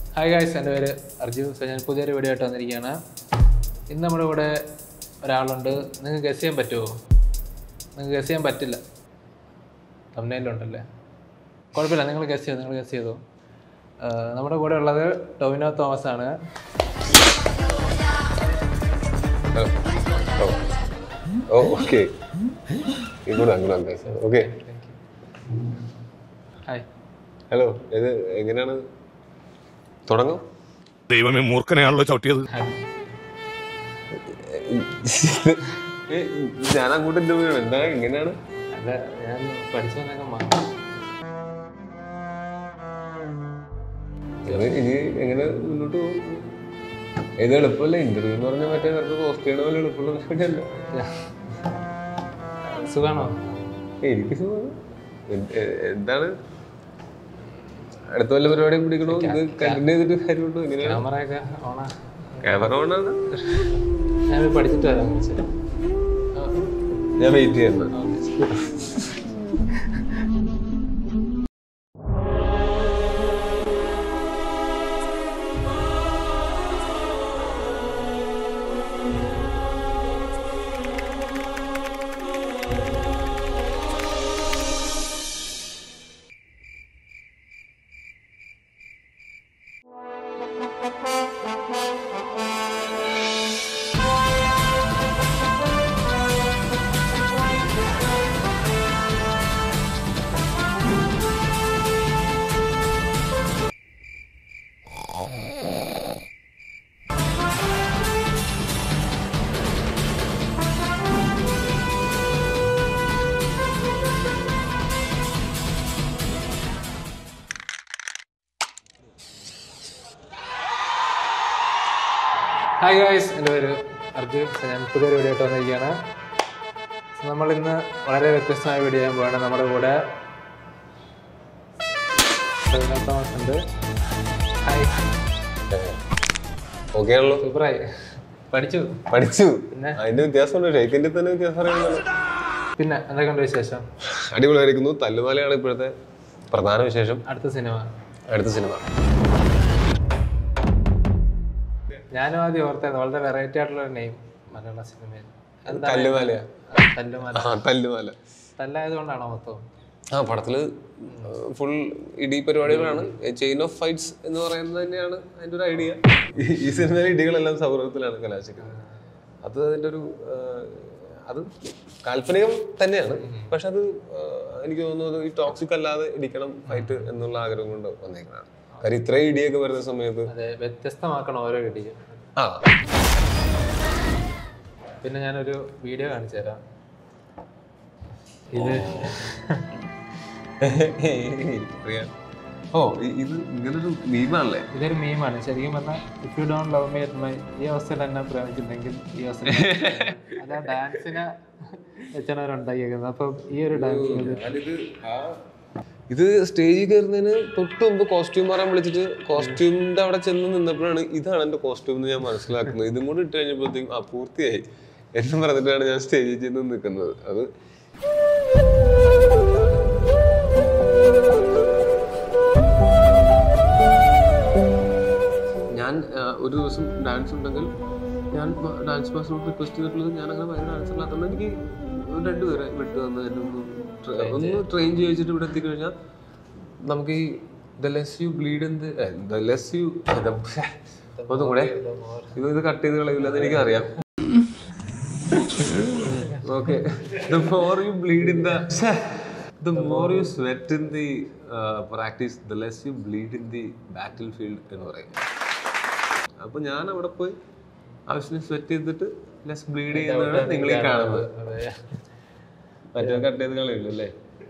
Hi guys, and I'm Arjyou. So, I'm going to video today. In the video, I'm going to guess it. I'm guess it. Thumbnail. I'm going to guess it. I'm going to guess it. Tovino Thomas. Oh, okay. Good. Okay. Thank you. Hi. Hello. എങ്ങനെയാണ് തുടങ്ങും? ദൈവമേ മൂർഖനെയാണല്ലോ ചവിട്ടിയത്. ഞാൻ അങ്ങോട്ട് interview ആണ്. എന്താ എങ്ങനെയാണ്? അല്ല ഞാൻ പഠിച്ചു ഇനി എങ്ങനെ മുന്നോട്ട് പോകും? ഏത് എളുപ്പമല്ല ഇന്റർവ്യൂ എന്ന് പറഞ്ഞാൽ മറ്റേ നേരത്തെ പോസ്റ്റ് ചെയ്യണ പോലെ എളുപ്പമുള്ള പരിപാടിയല്ല. സുഖാണോ? എനിക്ക് സുഖമാണ്. എന്താണ് അടുത്ത വല്ല പരിപാടി പിടിക്കണോ? ഇത് കണ്ടിന്യൂ ചെയ്തിട്ട് കാര്യമുണ്ടോ? ക്യാമറ ഓണാണ്. ഞാൻ പഠിച്ചിട്ട് വരാം. ഞാൻ വെയിറ്റ് ചെയ്യുന്നു. Hi guys, എൻ്റെ പേര് അർജുൻ. ഞാൻ പുതിയൊരു വീഡിയോ ആയിട്ട് വന്നിരിക്കുകയാണ്. നമ്മളിന്ന് വളരെ വ്യത്യസ്തമായ വീഡിയോ ചെയ്യാൻ പോവാണ്. നമ്മുടെ കൂടെ തോമസ് ഉണ്ട്. ഹായ്. ഓക്കെ ആണല്ലോ. സൂപ്പറായി. പഠിച്ചു. പിന്നെ അതിന്റെ വ്യത്യാസമുണ്ട്. ഷെയ്ക്കിന്റെ തന്നെ വ്യത്യാസം അറിയാമല്ലോ. പിന്നെ എന്തൊക്കെയുണ്ട് വിശേഷം? അടിപൊളിയായിരിക്കുന്നു. തല്ലുമാലയാണ് ഇപ്പോഴത്തെ പ്രധാന വിശേഷം. അടുത്ത സിനിമ ഞാനും ആദ്യം ഓർത്തായിരുന്നു. വളരെ വെറൈറ്റി ആയിട്ടുള്ള ഒരു നെയിം മലയാള സിനിമയിൽ. തല്ലുമാല തല്ലായതുകൊണ്ടാണോ മൊത്തം? പടത്തില് ഫുൾ ഇടി പരിപാടികളാണ്. ചെയിൻ ഓഫ് ഫൈറ്റ്സ് എന്ന് പറയുന്നത് തന്നെയാണ് അതിന്റെ ഒരു ഐഡിയ. ഈ സിനിമയിലെ ഇടികളെല്ലാം സൗഹൃദത്തിലാണ് കലാശിക്കുന്നത്. അത് അതിന്റെ ഒരു അത് കാൽപ്പനികം തന്നെയാണ്. പക്ഷെ അത് എനിക്ക് തോന്നുന്നത് ഈ ടോക്സിക് അല്ലാതെ ഇടിക്കണം ഫൈറ്റ് എന്നുള്ള ആഗ്രഹം കൊണ്ട് വന്നേക്കുന്നതാണ്. കാര്യം ഇത്രയും ഇടിയൊക്കെ വരുന്ന സമയത്ത് വ്യത്യസ്തമാക്കണം ഓരോ ഇടിയും. പിന്നെ ഞാനൊരു വീഡിയോ കാണിച്ചു തരാം. ഇത് ഇത് ഇങ്ങനൊരു മീമാണല്ലേ? ഇതൊരു മീമാണ്. ശരിക്കും പറഞ്ഞാൽ if you don't love me at my ഈ അവസ്ഥയിൽ എന്നെ പ്രേമിച്ചിട്ടുണ്ടെങ്കിൽ ഈ അവസ്ഥ അതാ ഡാൻസിനെ വെച്ചവരുണ്ടാക്കിയേക്കുന്നത്. അപ്പം ഈ ഒരു ഡാൻസ് ഇത് സ്റ്റേജിൽ കയറുന്നതിന് തൊട്ട് മുമ്പ് കോസ്റ്റ്യൂം മാറാൻ വിളിച്ചിട്ട് കോസ്റ്റ്യൂമിന്റെ അവിടെ ചെന്ന് നിന്നപ്പോഴാണ് ഇതാണ് എന്റെ കോസ്റ്റ്യൂം എന്ന് ഞാൻ മനസ്സിലാക്കുന്നത്. ഇതും കൂടി ഇട്ട് കഴിഞ്ഞപ്പോഴത്തേക്കും പൂർത്തിയായി എന്നും പറഞ്ഞിട്ടാണ് ഞാൻ സ്റ്റേജിൽ ചെന്ന് നിൽക്കുന്നത്. അത് ഞാൻ ഒരു ദിവസം ഡാൻസ് ഉണ്ടെങ്കിൽ ഞാൻ ഡാൻസ് മാസ്റ്ററോട് റിക്വസ്റ്റ് ചെയ്തിട്ടുള്ളത് ഞാൻ അങ്ങനെ ഭയങ്കര ഡാൻസ് ഇല്ലാത്തതുകൊണ്ട് എനിക്ക് 2 പേരെ വിട്ടു തന്ന് എന്നെ ഒന്ന് ട്രെയിൻ ചെയ്യിച്ചിട്ട് ഇവിടെ എത്തിക്കഴിഞ്ഞാൽ നമുക്ക് ഈ ഒന്നും കൂടെ ഇത് കട്ട് ചെയ്ത് കളയില്ലെന്ന് എനിക്കറിയാം. Okay, the more you bleed in the more you sweat in the practice, the less you bleed in the battlefield എന്ന് പറയും. അപ്പൊ ഞാൻ അവിടെ പോയി ആവശ്യത്തിന് സ്വെറ്റ് ചെയ്തിട്ട് ലെസ് ബ്ലീഡ് ചെയ്യുന്നതാണ് നിങ്ങളീ കാണുന്നത്. മറ്റേ കട്ട് ചെയ്ത് കളയില്ലല്ലേ?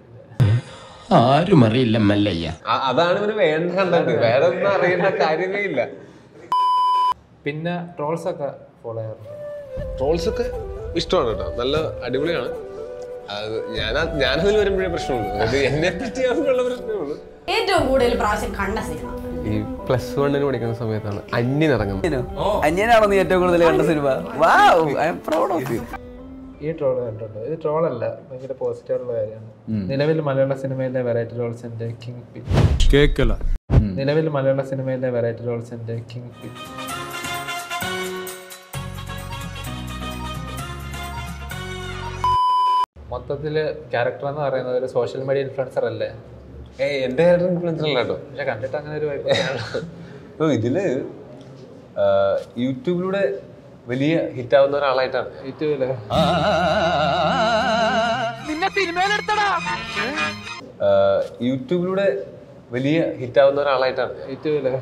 ആരും അറിയില്ല മല്ലയ്യ. അതാണ് ഇവന് വേണ്ട കണ്ടത്. വേറെ ഒന്നും അറിയേണ്ട കാര്യമേ ഇല്ല. പിന്നെ ട്രോൾസ് ഒക്കെ ഫോളോ ചെയ്യാറുണ്ട്. ട്രോൾസ് ഒക്കെ ഇഷ്ടമാണ് കേട്ടോ. നല്ല അടിപൊളിയാണ്. ഞാനതിൽ വരുമ്പോഴേ പ്രശ്നമുള്ളൂ. അത് എന്നെ പറ്റിയുള്ള പ്രശ്നമുള്ളൂ. ഏറ്റവും കൂടുതൽ പ്രാവശ്യം കണ്ട സിനിമ ഈ +1 പഠിക്കുന്ന സമയത്താണ് അന്യൻ ഇറങ്ങുന്നത്. അന്യനാണോ നീ ഏറ്റവും കൂടുതൽ കണ്ട സിനിമ? Wow, I am proud of you. ഈ ട്രോൾ കണ്ടിട്ടുണ്ട്. ഇത് ട്രോളല്ല, ഭയങ്കര പോസിറ്റീവുള്ള കാര്യമാണ്. നിലവിൽ മലയാള സിനിമയിലെ വെറൈറ്റി റോൾസിന്റെ കിങ് പിൻ. നിലവിൽ മലയാള സിനിമയിലെ വെറൈറ്റി റോൾസിൻ്റെ കിങ് ഫിറ്റ്. മൊത്തത്തിൽ ക്യാരക്ടർ എന്ന് പറയുന്നത് ഒരു സോഷ്യൽ മീഡിയ ഇൻഫ്ലുവൻസർ അല്ലേ? എൻ്റെ ക്യാരക്ടർ ഇൻഫ്ലുവൻസർ അല്ല കേട്ടോ. പക്ഷെ കണ്ടിട്ട് അങ്ങനെ ഒരു ഇപ്പോൾ ഇതില് യൂട്യൂബിലൂടെ വലിയ ഹിറ്റാവുന്ന ഒരാളായിട്ടാണ്. യൂട്യൂബില് യൂട്യൂബിലൂടെ വലിയ ഹിറ്റാവുന്ന ഒരാളായിട്ടാണ്. യൂട്യൂബില്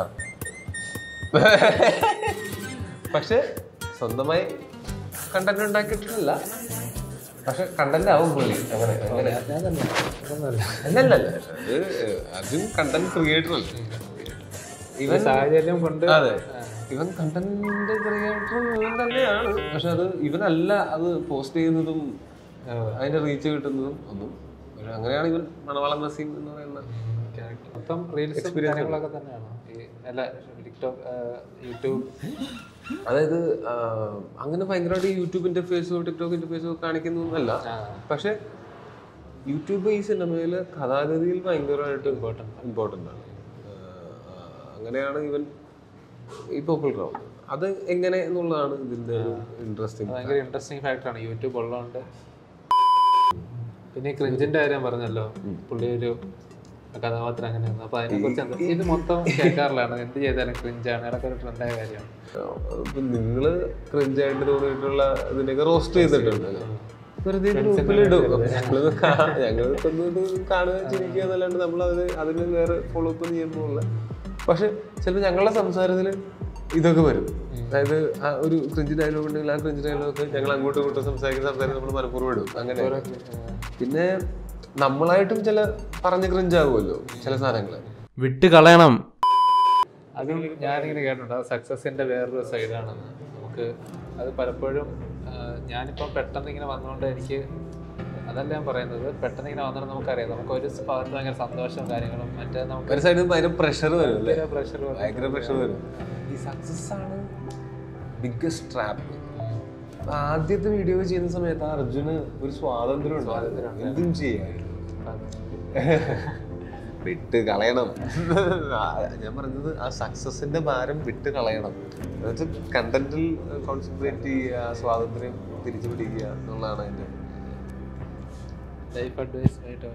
പക്ഷെ സ്വന്തമായി കണ്ടന്റ് ഉണ്ടാക്കിയിട്ടില്ല. പക്ഷെ കണ്ടന്റ് ആവും പുള്ളി. അങ്ങനെ അല്ലല്ല, അതും കണ്ടന്റ് ക്രിയേറ്റർ അല്ല. ഇവൻ സാഹചര്യം കൊണ്ട്. അതെ, ഇവൻ കണ്ടന്റ് ക്രിയേറ്റർ ഇവൻ തന്നെയാണ്. പക്ഷെ അത് ഇവനല്ല അത് പോസ്റ്റ് ചെയ്യുന്നതും അതിന്റെ റീച്ച് കിട്ടുന്നതും ഒന്നും. അങ്ങനെയാണ് ഇവൻ മണവാളം നസീം എന്ന് പറയുന്ന മൊത്തം റീൽസും കാര്യങ്ങളൊക്കെ തന്നെയാണ് ഈ എല്ലാ ടിക്ടോക്ക്, യൂട്യൂബ്. അതായത് അങ്ങനെ ഭയങ്കരമായിട്ട് യൂട്യൂബ് ഇന്റർഫേസോ ടിക്ടോക്ക് ഇന്റർഫേസോ കാണിക്കുന്നൊന്നല്ല. പക്ഷെ യൂട്യൂബ് ഈ സിനിമയില് കഥാഗതിയിൽ ഭയങ്കരമായിട്ട് ഇമ്പോർട്ടൻ്റ് ആണ്. അങ്ങനെയാണ് ഇവൻ ഈ പോപ്പുലർ ആവുന്നത്. അത് എങ്ങനെ എന്നുള്ളതാണ് ഇതിന്റെ ഭയങ്കര ഇൻട്രസ്റ്റിംഗ് ഫാക്ടറാണ് യൂട്യൂബ് ഉള്ളതുകൊണ്ട്. പിന്നെ ക്രിഞ്ചിന്റെ കാര്യം പറഞ്ഞല്ലോ, പുള്ളി ഒരു കഥാപാത്രം അങ്ങനെയാണ്. അപ്പൊ അതിനെക്കുറിച്ച് ഇത് മൊത്തം കേൾക്കാറില്ലാണ്. എന്ത് ചെയ്താലും ക്രിഞ്ചാണ്, ഇടയ്ക്ക് ഒരു ട്രെൻഡായ കാര്യമാണ്. നിങ്ങള് ക്രിഞ്ചായിട്ട് തോന്നിയിട്ടുള്ള ഇതിനൊക്കെ റോസ്റ്റ് ചെയ്തിട്ടുണ്ട്. വെറുതെ ഗ്രൂപ്പിലിടും. ഞങ്ങൾക്ക് കാണുക ചിരിക്കുക എന്നല്ലാണ്ട് നമ്മൾ അതിന് വേറെ ഫോളോ അപ്പ് ചെയ്യുന്നില്ല. പക്ഷെ ചിലപ്പോൾ ഞങ്ങളുടെ സംസാരത്തിൽ ഇതൊക്കെ വരും. അതായത് ആ ഒരു ക്രിഞ്ച് ഡയലോഗ് ഉണ്ടെങ്കിൽ ആ ക്രിഞ്ച് ഡയലോഗ് ഞങ്ങൾ അങ്ങോട്ടും ഇങ്ങോട്ടും സംസാരിക്കുന്ന നമ്മൾ മനഃപൂർവ്വം ഇടും. അങ്ങനെ പിന്നെ നമ്മളായിട്ടും ചില പറഞ്ഞ് ക്രിഞ്ചാകുമല്ലോ ചില സാധനങ്ങൾ. വിട്ട് കളയണം. അതും ഞാനിങ്ങനെ കേട്ടിട്ടുണ്ട്. അത് സക്സസിന്റെ വേറൊരു സൈഡാണെന്ന്. നമുക്ക് അത് പലപ്പോഴും ഞാനിപ്പം പെട്ടെന്ന് ഇങ്ങനെ വന്നുകൊണ്ട് എനിക്ക് അതല്ല ഞാൻ പറയുന്നത്. പെട്ടെന്ന് ഇങ്ങനെ വന്നിട്ട് നമുക്കറിയാം, നമുക്ക് ഒരു ഭാഗത്ത് ഭയങ്കര സന്തോഷവും കാര്യങ്ങളും, മറ്റേ നമുക്ക് ഒരു സൈഡിൽ ഭയങ്കര പ്രഷർ വരും. ഭയങ്കര പ്രഷർ വരും. ഈ സക്സസ് ആണ് ബിഗ്ഗസ്റ്റ് ട്രാപ്പ്. ആദ്യത്തെ വീഡിയോ ചെയ്യുന്ന സമയത്ത് അർജുന് ഒരു സ്വാതന്ത്ര്യം ഉണ്ട്, എന്തും ചെയ്യാം. വിട്ട് കളയണം. ഞാൻ പറഞ്ഞത് ആ സക്സസിന്റെ ഭാരം വിട്ട് കളയണം. എന്നുവെച്ചാൽ കണ്ടന്റിൽ കോൺസെൻട്രേറ്റ് ചെയ്യുക, സ്വാതന്ത്ര്യം തിരിച്ചു പിടിക്കുക എന്നുള്ളതാണ് അതിന്റെ ലൈഫ് അഡ്വൈസ് ആയിട്ട്.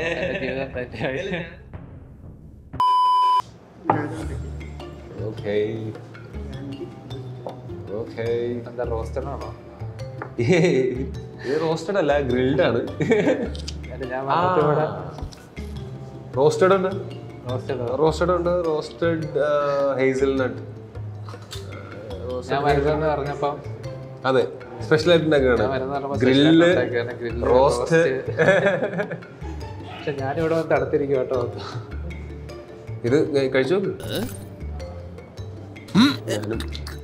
എന്താ റോസ്റ്റഡ് ആണോ? ഇത് റോസ്റ്റഡ് അല്ല, ഗ്രിൽഡ് ആണ്. റോസ്റ്റഡ് ഉണ്ട്, റോസ്റ്റഡ് ഉണ്ട്, റോസ്റ്റഡ് ഹേസൽനട്ട്. ഞാൻ വരുന്നതെന്ന് പറഞ്ഞപ്പം അതെ, സ്പെഷ്യൽ ആയിട്ട് ഉണ്ടാക്കുകയാണ്. Grill, roast. പക്ഷെ ഞാനിവിടെ വന്ന് തടുത്തിരിക്കും കേട്ടോ. ഇത് കഴിച്ചു നോക്ക്. ഞാനും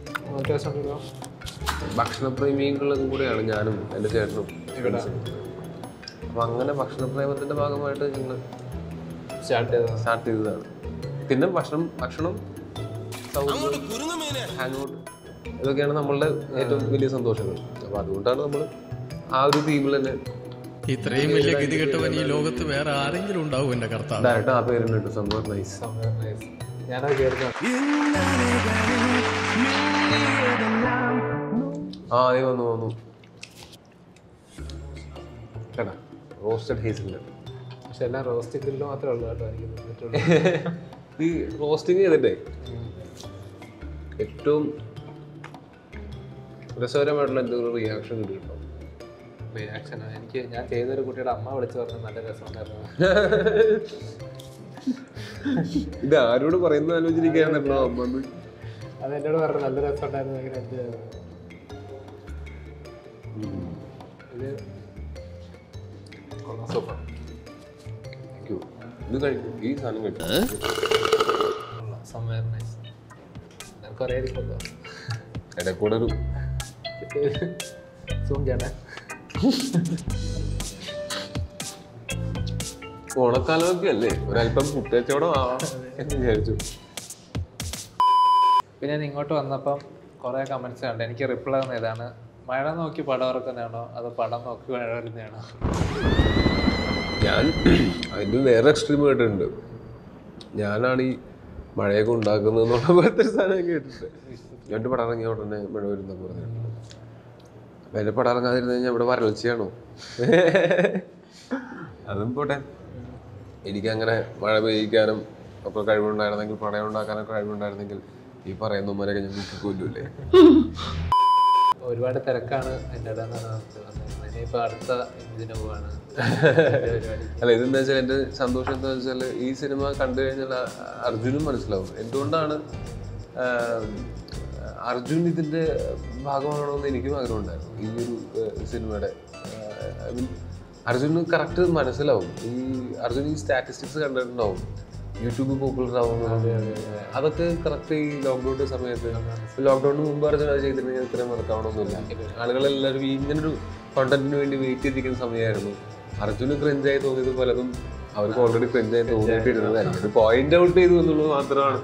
ഭക്ഷണപ്രേമികളും കൂടെയാണ്, ഞാനും എൻ്റെ ചേട്ടനും. അപ്പൊ അങ്ങനെ ഭക്ഷണപ്രേമത്തിന്റെ ഭാഗമായിട്ട് ഞങ്ങൾ സ്റ്റാർട്ട് ചെയ്തതാണ്. പിന്നെ ഭക്ഷണം ഹാങ് ഔട്ട് ഇതൊക്കെയാണ് നമ്മളുടെ ഏറ്റവും വലിയ സന്തോഷങ്ങൾ. അപ്പൊ അതുകൊണ്ടാണ് നമ്മൾ ആ ഒരു തീമിൽ തന്നെ. ഇത്രയും വലിയ ഗതികെട്ടവൻ ഈ ലോകത്ത് വേറെ ആരെങ്കിലും ഉണ്ടാവും എന്റെ കർത്താവ്. ഡയറക്റ്റ് ആ പേരുണ്ട്, സമ്മർ നൈസ്. ഞാനത് കേൾക്കാം. നീ വന്നു കേട്ടാ, റോസ്റ്റഡ് ഹേസൽനട്ട്. പക്ഷെ എല്ലാം റോസ്റ്റിംഗ് ഗ്രില്ല് മാത്രമേ ഉള്ളൂ കേട്ടോ എനിക്ക്. ഈ റോസ്റ്റിംഗ് ചെയ്തിട്ടേ ഏറ്റവും രസകരമായിട്ടുള്ള എന്തെങ്കിലും റിയാക്ഷൻ കിട്ടും. റിയാക്ഷനോ? എനിക്ക് ഞാൻ ചെയ്തൊരു കുട്ടിയുടെ അമ്മ വിളിച്ചു പറഞ്ഞു നല്ല രസമുണ്ടായിരുന്നു. ഇത് ആരോട് പറയുന്ന ആലോചിച്ചിരിക്കുകയാണല്ലോ അമ്മ. അത് എന്നോട് പറഞ്ഞു നല്ല രസമുണ്ടായിരുന്നു. ഭയങ്കര എൻജോയ് ചെയ്തു. ഇത് സൂപ്പർ. ഇത് കഴിക്കും, ഈ സാധനം കഴിക്കും. നിനക്കറിയായിരിക്കുമല്ലോ. ഇടയ്ക്കൂടെ ഒരു സൂം ചെയ്യണേ. ഓണക്കാലമൊക്കെ അല്ലേ, ഒരല്പം കുട്ടിയച്ചോടോ ആവാം എന്ന് വിചാരിച്ചു. പിന്നെ ഞാൻ ഇങ്ങോട്ട് വന്നപ്പം കുറേ കമൻറ്റ്സ് കണ്ടു. എനിക്ക് റിപ്ലൈ തന്ന ഇതാണ്: മഴ നോക്കി പടം ഇറക്കുന്നതാണോ അതോ പടം നോക്കി മഴ വരുന്നതാണോ? ഞാൻ അതിൻ്റെ വേറെ എക്സ്ട്രീം കേട്ടിട്ടുണ്ട്. ഞാനാണ് ഈ മഴയൊക്കെ ഉണ്ടാക്കുന്നു എന്നുള്ള പോലത്തെ സാധനം കേട്ടിട്ട് എൻ്റെ പടം ഇറങ്ങിയ ഉടനെ മഴ വരുന്നൊക്കെ പറഞ്ഞിട്ടുണ്ട്. അപ്പം എൻ്റെ പടം ഇറങ്ങാതിരുന്നു കഴിഞ്ഞാൽ ഇവിടെ വരൾച്ചയാണോ? അതും പോട്ടെ, എനിക്കങ്ങനെ മഴ പെയ്യിക്കാനും ഒക്കെ കഴിവുണ്ടായിരുന്നെങ്കിൽ, പ്രളയം ഉണ്ടാക്കാനൊക്കെ കഴിവുണ്ടായിരുന്നെങ്കിൽ ഈ പറയുന്നവരൊക്കെ ഞാൻ കൊല്ലൂല്ലേ. ഒരുപാട് തിരക്കാണ് എൻ്റെ ഇടന്നാണ് ഇനിയിപ്പോൾ അടുത്ത ഇതിന് പോവാണ്. അല്ല, ഇതെന്താ വെച്ചാൽ എൻ്റെ സന്തോഷം എന്താ വെച്ചാൽ ഈ സിനിമ കണ്ടു കഴിഞ്ഞാൽ അർജുനും മനസ്സിലാവും എന്തുകൊണ്ടാണ് അർജുൻ ഇതിൻ്റെ ഭാഗമാണോന്ന് എനിക്കും ആഗ്രഹം ഉണ്ടായിരുന്നു. ഈ ഒരു സിനിമയുടെ ഐ മീൻ അർജുന് കറക്റ്റ് മനസ്സിലാവും. അർജുൻ ഈ സ്റ്റാറ്റിസ്റ്റിക്സ് കണ്ടിട്ടുണ്ടാവും, യൂട്യൂബ് പോപ്പുലർ ആവുന്നത്. അതൊക്കെ കറക്റ്റ് ഈ ലോക്ക്ഡൗണിൻ്റെ സമയത്ത്, ലോക്ക്ഡൗണിന് മുമ്പ് അർജുൻ അത് ചെയ്തിട്ടുണ്ടെങ്കിൽ ഇത്രയും വർക്കാവണമെന്നില്ല. ആളുകളെല്ലാവരും ഇങ്ങനൊരു കണ്ടന്റിന് വേണ്ടി വെയിറ്റ് ചെയ്തിരിക്കുന്ന സമയമായിരുന്നു. അർജുന് ക്രിഞ്ചായി തോന്നിയത് പലതും അവർക്ക് ഓൾറെഡി ക്രിഞ്ചായി തോന്നിയിട്ടിരുന്നതായിരിക്കും. പോയിന്റ് ഔട്ട് ചെയ്തു എന്നുള്ളത് മാത്രമാണ്.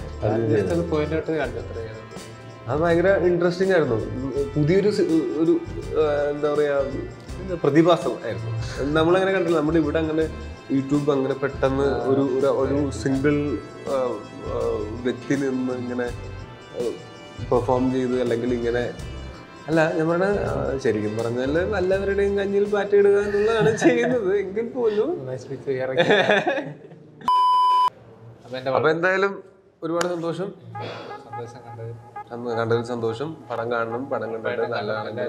അത് ഭയങ്കര ഇൻട്രസ്റ്റിംഗ് ആയിരുന്നു. പുതിയൊരു ഒരു എന്താ പറയാ പ്രതിഭാസം ആയിരുന്നു. നമ്മളങ്ങനെ കണ്ടില്ല. നമ്മുടെ ഇവിടെ അങ്ങനെ യൂട്യൂബ് അങ്ങനെ പെട്ടെന്ന് ഒരു സിംഗിൾ വ്യക്തി നിന്ന് ഇങ്ങനെ പെർഫോം ചെയ്ത്, അല്ലെങ്കിൽ ഇങ്ങനെ അല്ല, നമ്മുടെ ശരിക്കും പറഞ്ഞാൽ എല്ലാവരുടെയും കഞ്ഞിൽ പാറ്റിടുക എന്നുള്ളതാണ് ചെയ്യുന്നത്. എങ്കിൽ പോലും അപ്പൊ എന്തായാലും ഒരുപാട് സന്തോഷം. കണ്ടതിൽ സന്തോഷം. പടം കാണണം. പടം കണ്ടിട്ട് നല്ലതാണെങ്കിൽ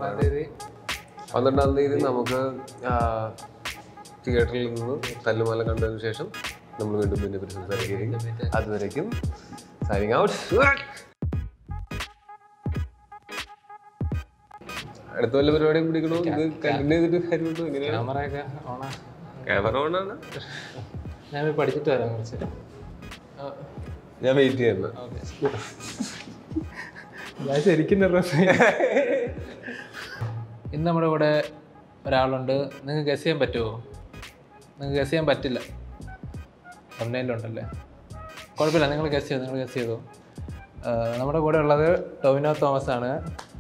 12-ാം തീയതി നമുക്ക് തിയേറ്ററിൽ നിന്ന് തല്ലുമാല കണ്ടതിന് ശേഷം നമ്മൾ വീണ്ടും പിന്നെ സംസാരിക്കുകയും. അതുവരേക്കും സൈനിങ് ഔട്ട്. അടുത്ത വല്ല പരിപാടിയും പിടിക്കണോ? ഇത് കണ്ടിന്യൂ ചെയ്തിട്ട് കാര്യമുണ്ടോ? എങ്ങനെയാണ്? ക്യാമറ ഓണാണ്. ഞാൻ പഠിച്ചിട്ട് വരാം കുറച്ച്. ഞാൻ വെയിറ്റ് ചെയ്യുന്നു. ഞാൻ ശരിക്കും ഇന്ന് നമ്മുടെ കൂടെ ഒരാളുണ്ട്. നിങ്ങൾക്ക് ഗസ് ചെയ്യാൻ പറ്റുമോ? നിങ്ങൾക്ക് ഗസ് ചെയ്യാൻ പറ്റില്ല, തമ്മിലുണ്ടല്ലേ, കുഴപ്പമില്ല. നിങ്ങൾ ഗസ് ചെയ്തു. നമ്മുടെ കൂടെ ഉള്ളത് ടൊവിനോ തോമസ് ആണ്.